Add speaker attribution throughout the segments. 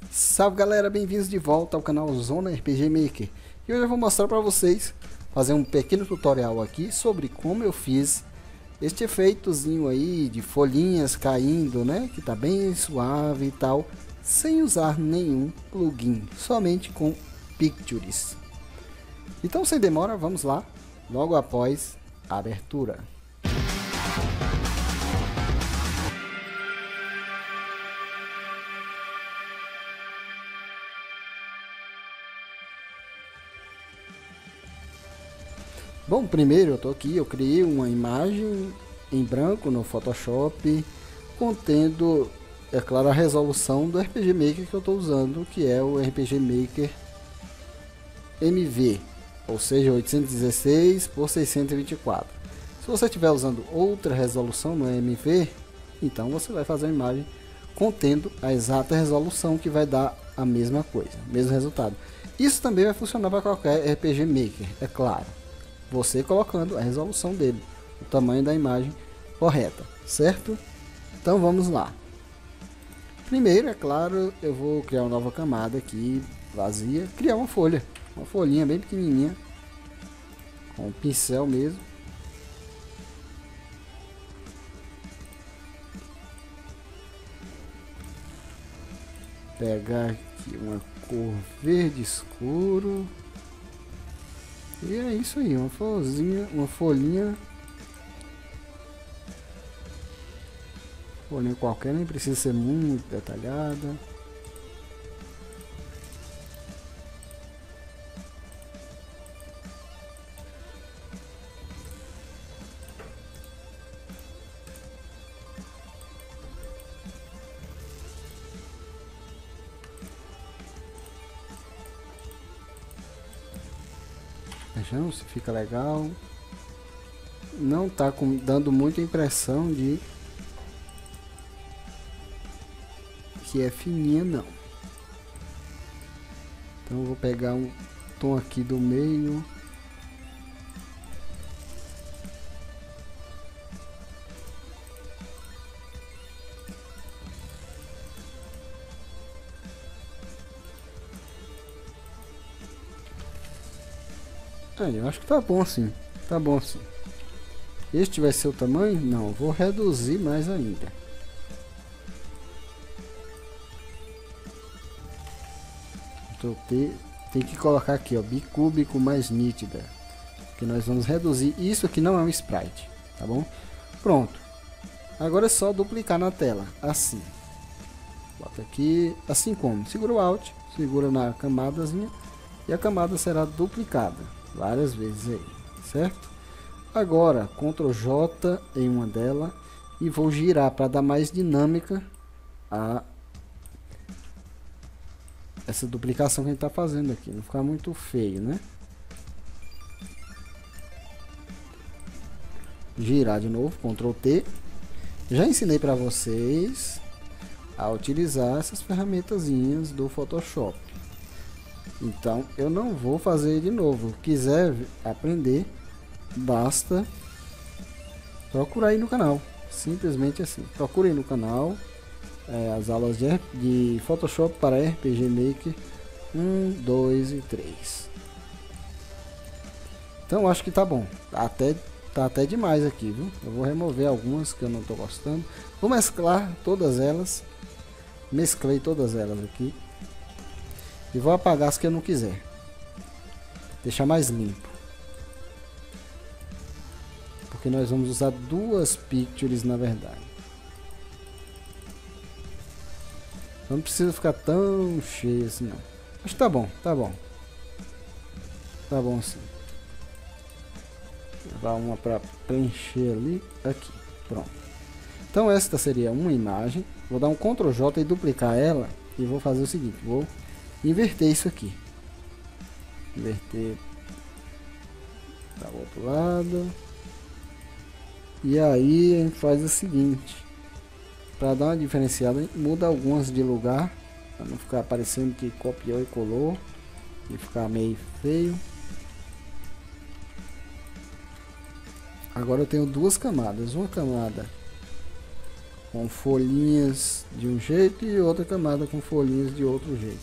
Speaker 1: Salve galera, bem-vindos de volta ao canal Zona RPG Maker. E hoje eu vou mostrar para vocês, fazer um pequeno tutorial aqui sobre como eu fiz este efeitozinho aí de folhinhas caindo, né? Que tá bem suave e tal, sem usar nenhum plugin, somente com Pictures. Então sem demora, vamos lá, logo após a abertura. Bom, primeiro eu criei uma imagem em branco no Photoshop, contendo, é claro, a resolução do RPG Maker que eu estou usando, que é o RPG Maker MV, ou seja, 816 por 624. Se você estiver usando outra resolução no MV, então você vai fazer uma imagem contendo a exata resolução que vai dar a mesma coisa, mesmo resultado. Isso também vai funcionar para qualquer RPG Maker, é claro. Você colocando a resolução dele, o tamanho da imagem correta, certo? Então vamos lá. Primeiro, é claro, eu vou criar uma nova camada aqui, vazia, criar uma folhinha bem pequenininha, com um pincel mesmo. Pegar aqui uma cor verde escuro. E é isso aí, uma folhinha qualquer, nem precisa ser muito detalhada. Vejam se fica legal. Não tá dando muita impressão de que é fininha, não. Então eu vou pegar um tom aqui do meio. Aí, eu acho que tá bom assim. Tá bom assim. Este vai ser o tamanho? Não, vou reduzir mais ainda. Então, tem que colocar aqui, ó, bicúbico mais nítida. Que nós vamos reduzir. Isso aqui não é um sprite, tá bom? Pronto. Agora é só duplicar na tela, assim. Bota aqui, assim como. Segura o Alt, segura na camadazinha e a camada será duplicada várias vezes aí, certo? Agora, Ctrl J em uma dela e vou girar para dar mais dinâmica a essa duplicação que a gente está fazendo aqui, não ficar muito feio, né? Girar de novo, Ctrl T. Já ensinei para vocês a utilizar essas ferramentazinhas do Photoshop. Então eu não vou fazer de novo. Quiser aprender, basta procurar aí no canal. Simplesmente assim. Procure aí no canal as aulas de Photoshop para RPG Maker 1, 2 e 3. Então acho que tá bom. Tá até demais aqui, viu? Eu vou remover algumas que eu não tô gostando. Vou mesclar todas elas. Mesclei todas elas aqui. E vou apagar as que eu não quiser. Deixar mais limpo. Porque nós vamos usar duas pictures na verdade. Não precisa ficar tão cheio assim não. Acho que tá bom, tá bom. Tá bom assim. Vou levar uma para preencher ali. Aqui, pronto. Então esta seria uma imagem. Vou dar um Ctrl J e duplicar ela. E vou fazer o seguinte. Vou inverter isso aqui. Inverter para o outro lado. E aí a gente faz o seguinte. Para dar uma diferenciada, muda algumas de lugar. Para não ficar parecendo que copiou e colou. E ficar meio feio. Agora eu tenho duas camadas. Uma camada com folhinhas de um jeito e outra camada com folhinhas de outro jeito.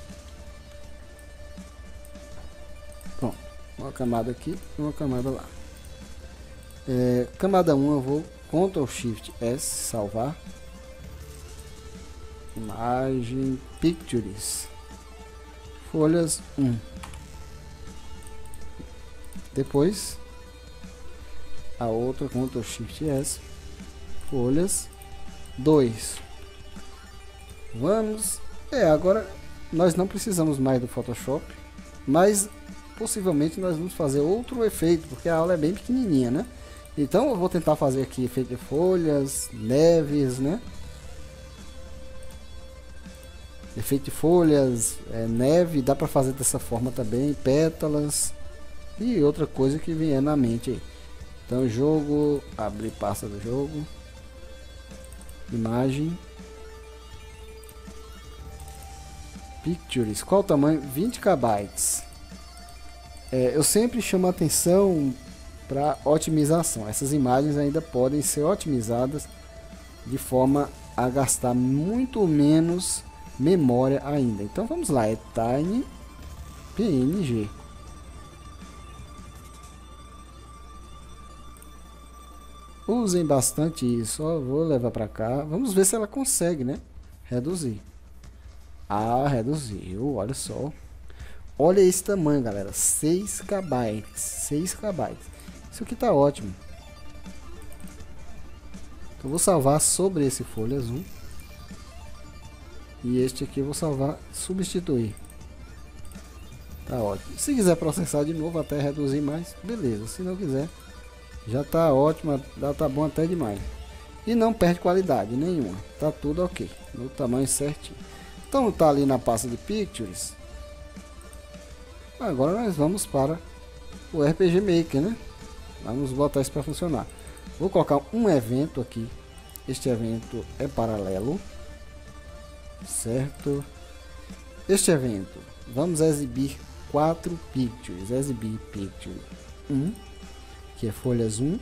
Speaker 1: Bom, uma camada aqui e uma camada lá. Camada 1 eu vou Ctrl Shift S, salvar. Imagem, Pictures, folhas 1. Depois a outra Ctrl Shift S, folhas 2. Vamos. Agora nós não precisamos mais do Photoshop, mas possivelmente nós vamos fazer outro efeito, porque a aula é bem pequenininha, né? Então eu vou tentar fazer aqui efeito de folhas, neves, né? Efeito de folhas, neve, dá para fazer dessa forma também, pétalas e outra coisa que vier na mente aí. Então jogo, abrir pasta do jogo, imagem, Pictures, qual o tamanho? 20 KB. Eu sempre chamo a atenção para otimização. Essas imagens ainda podem ser otimizadas de forma a gastar muito menos memória ainda. Então vamos lá, é Tiny PNG. Usem bastante isso. Ó, vou levar para cá. Vamos ver se ela consegue, né? Reduzir. Ah, reduziu. Olha só. Olha esse tamanho, galera. 6 KB. 6 KB. Isso aqui tá ótimo. Então vou salvar sobre esse folhas 1. E este aqui eu vou salvar, substituir. Tá ótimo. Se quiser processar de novo até reduzir mais, beleza. Se não quiser, já tá ótimo, tá bom até demais. E não perde qualidade nenhuma. Tá tudo ok, no tamanho certinho. Então tá ali na pasta de Pictures. Agora nós vamos para o RPG Maker, né? Vamos botar isso para funcionar. Vou colocar um evento aqui. Este evento é paralelo, certo? Este evento, vamos exibir 4 pictures. Exibir picture 1, que é folhas 1.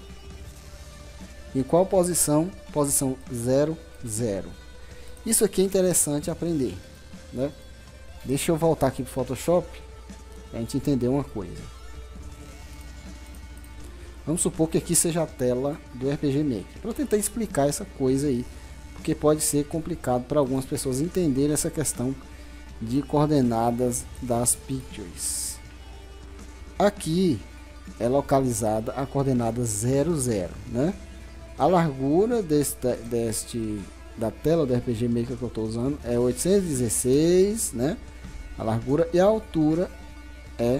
Speaker 1: Em qual posição? Posição 0, 0. Isso aqui é interessante aprender, né? Deixa eu voltar aqui para o Photoshop para a gente entender uma coisa. Vamos supor que aqui seja a tela do RPG Maker, para tentar explicar essa coisa aí, porque pode ser complicado para algumas pessoas entenderem essa questão de coordenadas das pictures. Aqui é localizada a coordenada 0, 0, né? A largura da tela do RPG Maker que eu estou usando é 816, né? A largura, e a altura é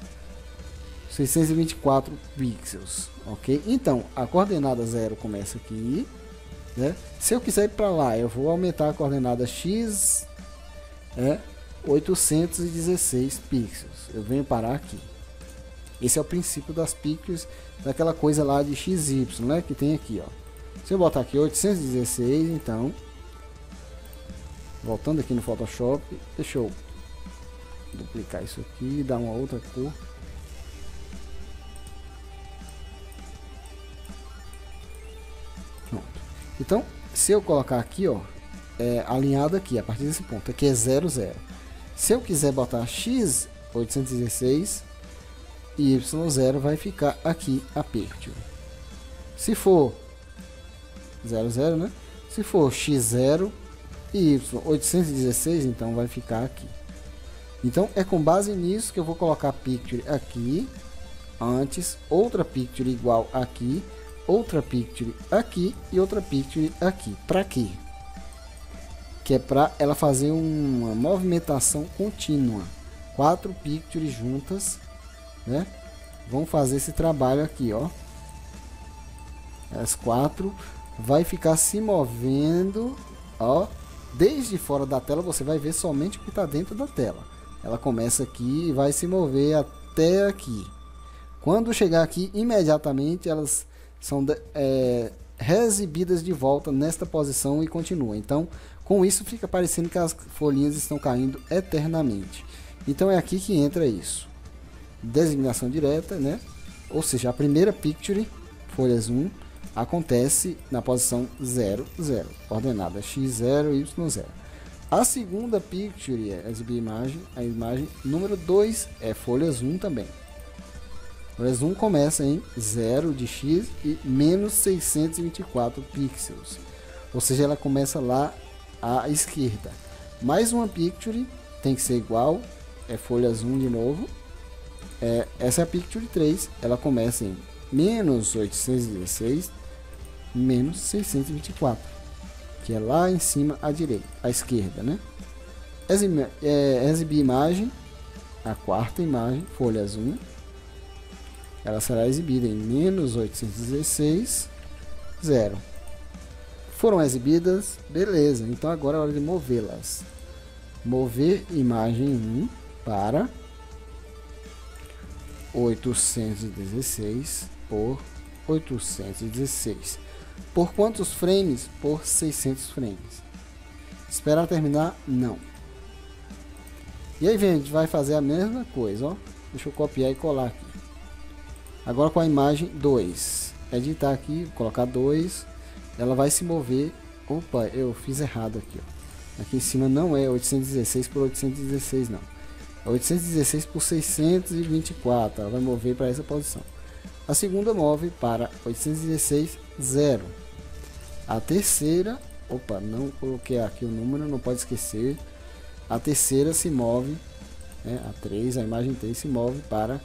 Speaker 1: 624 pixels, ok? Então a coordenada 0 começa aqui, né? Se eu quiser ir para lá, eu vou aumentar a coordenada x, 816 pixels. Eu venho parar aqui. Esse é o princípio das pictures, daquela coisa lá de XY, né? Que tem aqui, ó. Se eu botar aqui 816, então, voltando aqui no Photoshop, deixa eu duplicar isso aqui, dar uma outra cor. Pronto. Então, se eu colocar aqui, ó, alinhado aqui, a partir desse ponto, aqui é 0, 0. Se eu quiser botar x 816 e y0, vai ficar aqui a picture. Se for 0, 0, né? Se for x0 e y 816, então vai ficar aqui. Então é com base nisso que eu vou colocar a picture aqui, antes, outra picture igual aqui, outra picture aqui e outra picture aqui. Para quê? Que é para ela fazer uma movimentação contínua. 4 pictures juntas, né? Vão fazer esse trabalho aqui, ó. As 4 vai ficar se movendo, ó. Desde fora da tela você vai ver somente o que está dentro da tela. Ela começa aqui e vai se mover até aqui. Quando chegar aqui, imediatamente elas são reexibidas de volta nesta posição e continuam. Então, com isso fica parecendo que as folhinhas estão caindo eternamente. Então é aqui que entra isso. Designação direta, né? Ou seja, a primeira picture, folhas 1, acontece na posição 0, 0, coordenada x0, y0. A segunda picture é exibir a imagem número 2 é folhas 1 também. Folhas 1 começa em 0 de x e menos 624 pixels. Ou seja, ela começa lá à esquerda. Mais uma picture tem que ser igual, é folhas 1 de novo. Essa é a picture 3, ela começa em menos 816, menos 624, que é lá em cima à direita, à esquerda, né? Exibir imagem, a quarta imagem, folhas 1, ela será exibida em menos 816, 0. Foram exibidas, beleza, então agora é hora de movê-las. Mover imagem 1 para 816 por 816. Por quantos frames? Por 600 frames. Esperar terminar? Não. E aí, gente, vai fazer a mesma coisa, ó. Deixa eu copiar e colar aqui. Agora com a imagem 2. Editar aqui, colocar 2. Ela vai se mover. Opa, eu fiz errado aqui, ó. Aqui em cima não é 816 por 816, não. 816 por 624, ela vai mover para essa posição. A segunda move para 816, 0. A terceira, opa, não coloquei aqui o número, não pode esquecer. A terceira se move, né, a 3, a imagem 3 se move para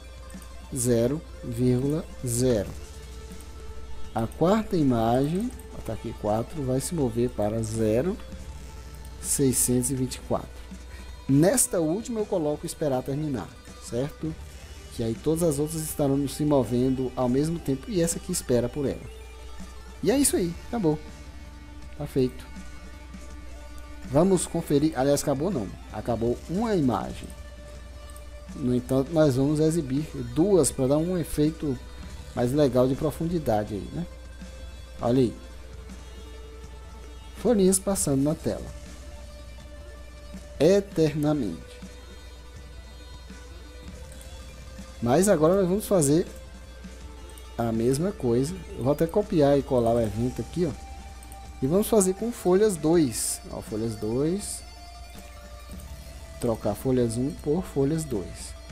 Speaker 1: 0,0. A quarta imagem, está aqui 4, vai se mover para 0,624. Nesta última eu coloco esperar terminar, certo? Que aí todas as outras estarão se movendo ao mesmo tempo e essa aqui espera por ela. E é isso aí, acabou. Tá feito. Vamos conferir, aliás, acabou não, acabou uma imagem. No entanto, nós vamos exibir duas para dar um efeito mais legal de profundidade aí, né? Olha aí. Folhinhas passando na tela. Eternamente. Mas agora nós vamos fazer a mesma coisa. Eu vou até copiar e colar o evento aqui, ó. E vamos fazer com folhas 2. Ó, folhas 2. Trocar folhas 1 por folhas 2.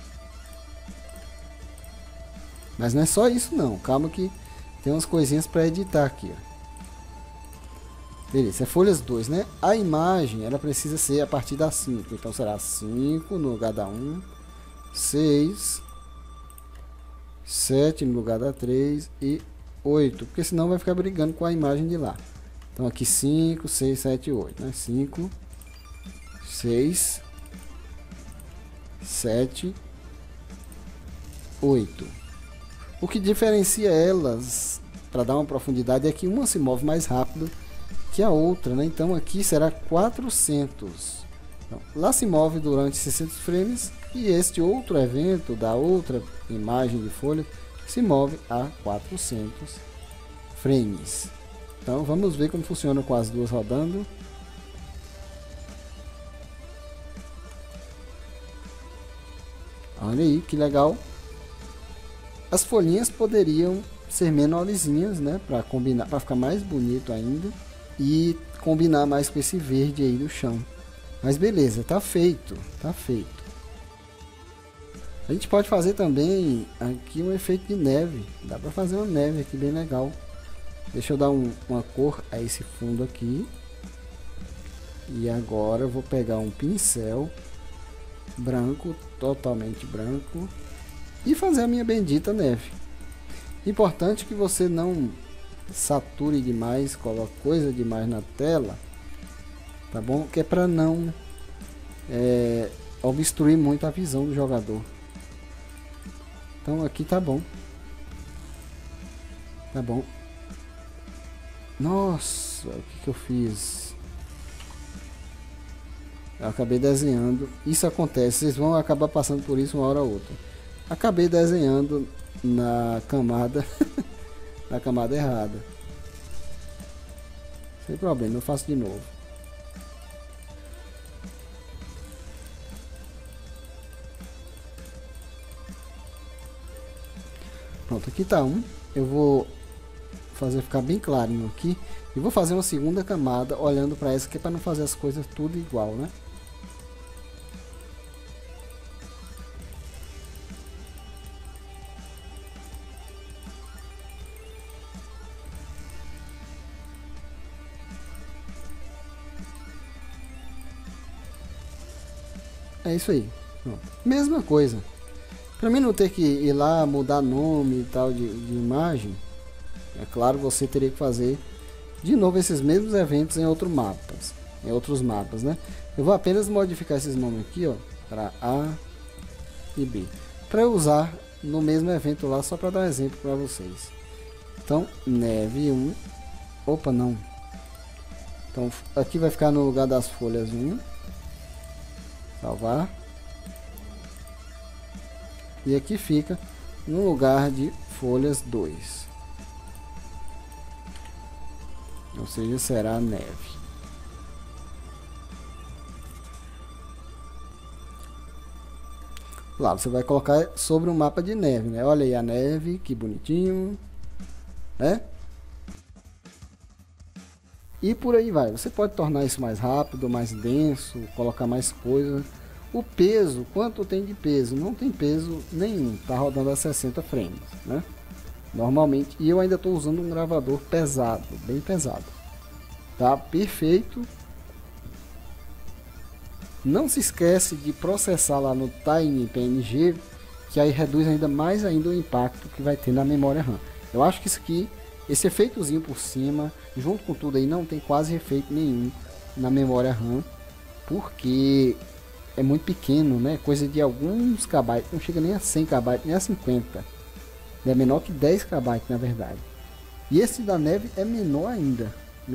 Speaker 1: Mas não é só isso não. Calma que tem umas coisinhas para editar aqui, ó. Beleza, é folhas 2, né? A imagem, ela precisa ser a partir da 5. Então será 5 no lugar da 1, 6, 7 no lugar da 3 e 8. Porque senão vai ficar brigando com a imagem de lá. Então aqui 5, 6, 7, 8, né? 5, 6, 7, 8. O que diferencia elas, para dar uma profundidade, é que uma se move mais rápido que a outra, né? Então aqui será 400. Então, lá se move durante 600 frames e este outro evento da outra imagem de folha se move a 400 frames. Então vamos ver como funciona com as duas rodando. Olha aí que legal. As folhinhas poderiam ser menorzinhas, né, para combinar, para ficar mais bonito ainda e combinar mais com esse verde aí do chão. Mas beleza, tá feito, tá feito. A gente pode fazer também aqui um efeito de neve. Dá para fazer uma neve aqui bem legal. Deixa eu dar uma cor a esse fundo aqui. E agora eu vou pegar um pincel branco, totalmente branco, e fazer a minha bendita neve. Importante que você não sature demais, coloque coisa demais na tela, tá bom? Que é para não obstruir muito a visão do jogador. Então aqui tá bom. Tá bom. Nossa, o que eu fiz? Eu acabei desenhando. Isso acontece, vocês vão acabar passando por isso uma hora ou outra. Acabei desenhando na camada na camada errada. Sem problema, eu faço de novo. Pronto, aqui tá um. Eu vou fazer ficar bem clarinho aqui. E vou fazer uma segunda camada olhando para essa aqui para não fazer as coisas tudo igual, né? É isso aí. Pronto. Mesma coisa. Para mim não ter que ir lá mudar nome e tal de imagem, é claro, você teria que fazer de novo esses mesmos eventos em outros mapas, né? Eu vou apenas modificar esses nomes aqui, ó, para A e B, para eu usar no mesmo evento lá, só para dar um exemplo para vocês. Então, neve 1, opa, não. Então, aqui vai ficar no lugar das folhas 1, salvar. E aqui fica no lugar de folhas 2. Ou seja, será neve. Lá você vai colocar sobre um mapa de neve, né? Olha aí a neve, que bonitinho, né? E por aí vai. Você pode tornar isso mais rápido, mais denso, colocar mais coisas. O peso, quanto tem de peso? Não tem peso nenhum, tá rodando a 60 frames, né? Normalmente, e eu ainda estou usando um gravador pesado, bem pesado. Tá perfeito. Não se esquece de processar lá no TinyPNG, que aí reduz ainda mais ainda o impacto que vai ter na memória RAM. Eu acho que isso aqui, esse efeitozinho por cima, junto com tudo aí, não tem quase efeito nenhum na memória RAM, porque é muito pequeno, né? Coisa de alguns KB, não chega nem a 100 KB, nem a 50. É menor que 10 KB na verdade. E esse da neve é menor ainda,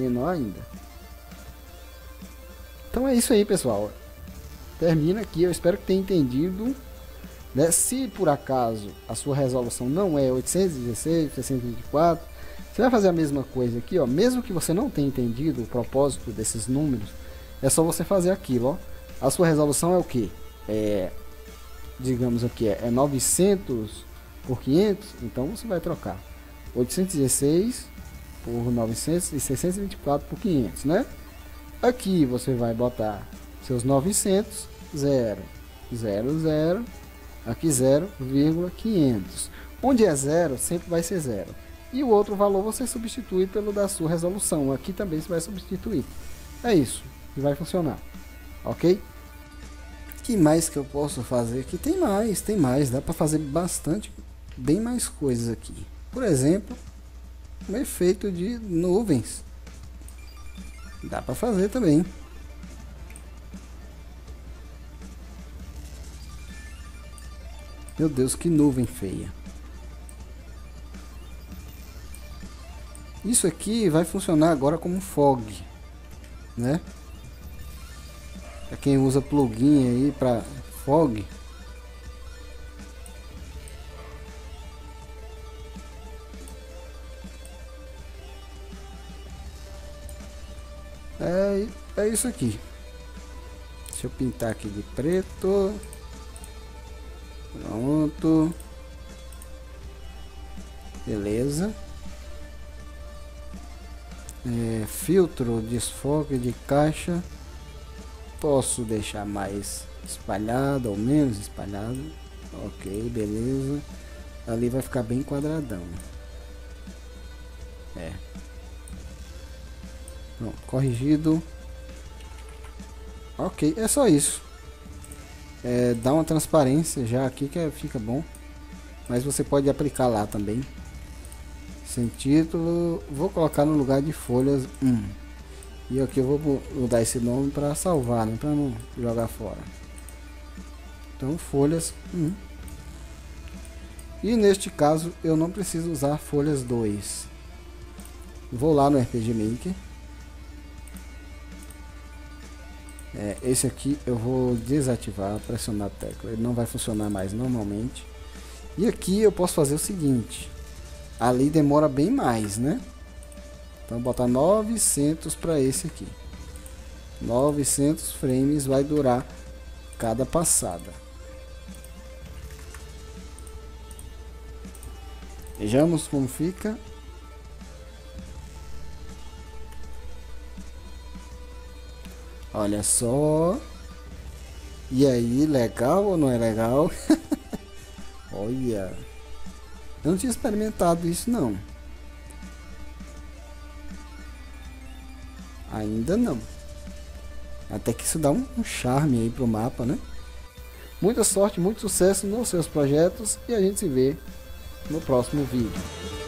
Speaker 1: Então é isso aí, pessoal. Termina aqui, eu espero que tenha entendido, né? Se por acaso a sua resolução não é 816, 624, você vai fazer a mesma coisa aqui, ó. Mesmo que você não tenha entendido o propósito desses números, é só você fazer aquilo, ó. A sua resolução é o que? Digamos aqui, é 900 por 500, então você vai trocar 816 por 900 e 624 por 500, né? Aqui você vai botar seus 900, 0, 0, 0, aqui 0,500. Onde é 0, sempre vai ser 0. E o outro valor você substitui pelo da sua resolução. Aqui também você vai substituir. É isso, e vai funcionar. Ok? Que mais que eu posso fazer aqui? Tem mais, dá para fazer bastante, bem mais coisas aqui. Por exemplo, um efeito de nuvens. Dá para fazer também. Meu Deus, que nuvem feia. Isso aqui vai funcionar agora como fog, né? Para quem usa plugin aí para fog, é isso aqui. Deixa eu pintar aqui de preto. Pronto. Beleza. Filtro, desfoque de caixa. Posso deixar mais espalhado ou menos espalhado. Ok, beleza. Ali vai ficar bem quadradão. Pronto, corrigido. Ok, é só isso. Dá uma transparência já aqui que fica bom. Mas você pode aplicar lá também. Sem título, vou colocar no lugar de folhas 1. E aqui eu vou mudar esse nome para salvar, né? Para não jogar fora. Então folhas 1. E neste caso eu não preciso usar folhas 2. Vou lá no RPG Maker. Esse aqui eu vou desativar, pressionar a tecla, ele não vai funcionar mais normalmente. E aqui eu posso fazer o seguinte, ali demora bem mais, né? Então botar 900 para esse aqui. 900 frames vai durar cada passada. Vejamos como fica. Olha só. E aí, legal ou não é legal? Olha. Eu não tinha experimentado isso não. Ainda não. Até que isso dá um charme aí pro mapa, né? Muita sorte, muito sucesso nos seus projetos e a gente se vê no próximo vídeo.